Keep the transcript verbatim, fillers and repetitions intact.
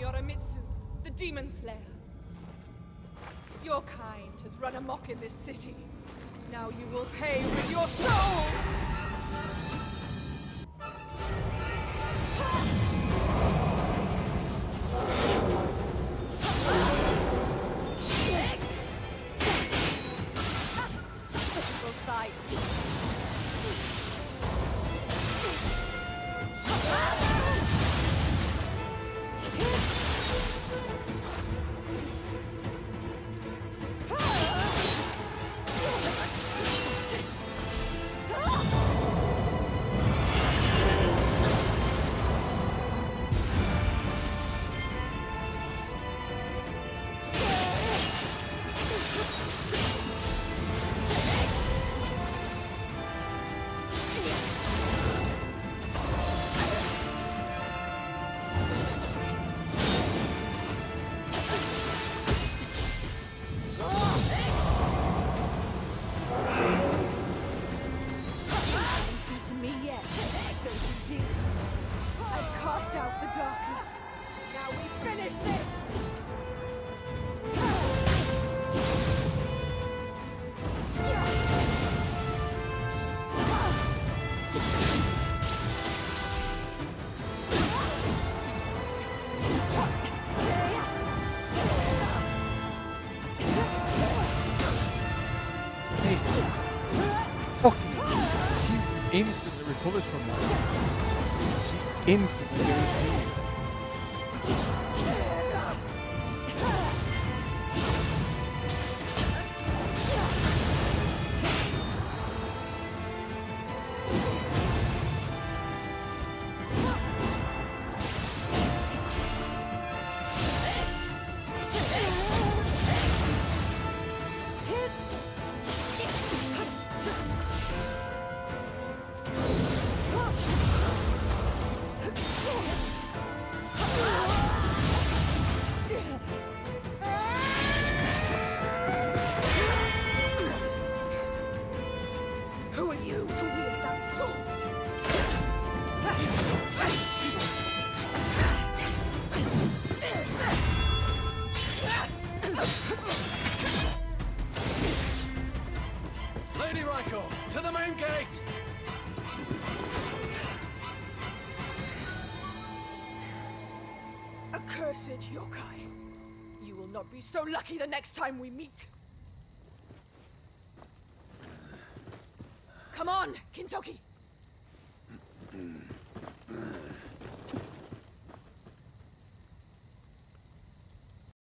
Yorimitsu, the Demon Slayer. Your kind has run amok in this city. Now you will pay with your soul! Pitiful sight. Darkness. Now we finish this! Hey, fuck! She instantly recovers from that. She instantly goes through. Who are you to wield that sword? Lady Raiko, to the main gate! Accursed yokai. You will not be so lucky the next time we meet. Come on, Kintoki!